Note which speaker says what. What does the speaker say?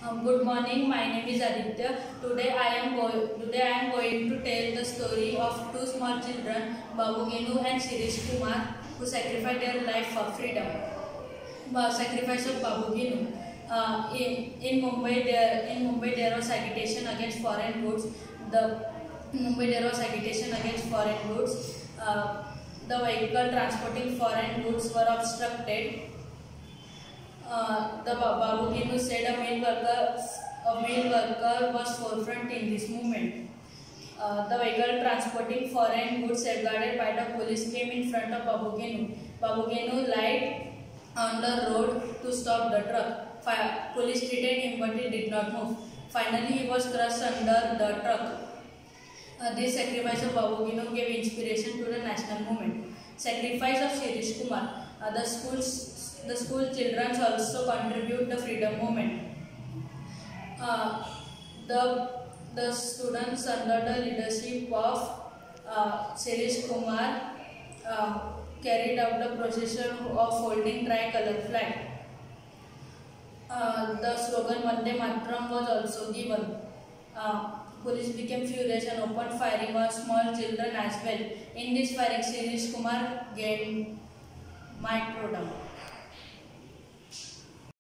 Speaker 1: Good morning. My name is Aditya. Today I am going to tell the story of two small children, Babu Genu and Shirish Kumar, who sacrificed their life for freedom. Sacrifice of Babu Genu. In Mumbai there was agitation against foreign goods. The Mumbai there was agitation against foreign goods. The vehicle transporting foreign goods were obstructed. The Babu Genu said a male worker was forefront in this movement. The vehicle transporting foreign goods safeguarded by the police came in front of Babu Genu. Babu Genu lied on the road to stop the truck. Police treated him but he did not move. Finally, he was crushed under the truck. This sacrifice of Babu Genu gave inspiration to the national movement. Sacrifice of Shirish Kumar. The school children also contribute the freedom movement. The students under the leadership of Shirish Kumar carried out the procession of holding tricolor flag. The slogan Vande Mataram was also given. Police became furious and opened firing on small children as well. In this firing, Shirish Kumar gained my product.